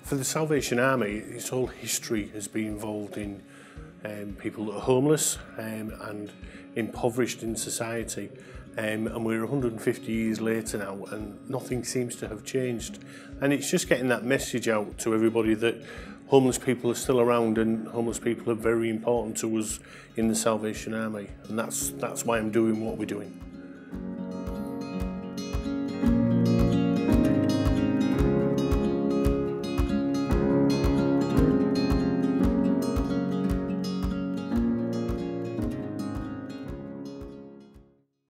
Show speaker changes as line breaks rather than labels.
For the Salvation Army, its whole history has been involved in people that are homeless and impoverished in society. And we're 150 years later now and nothing seems to have changed. And it's just getting that message out to everybody that homeless people are still around and homeless people are very important to us in the Salvation Army. And that's why I'm doing what we're doing.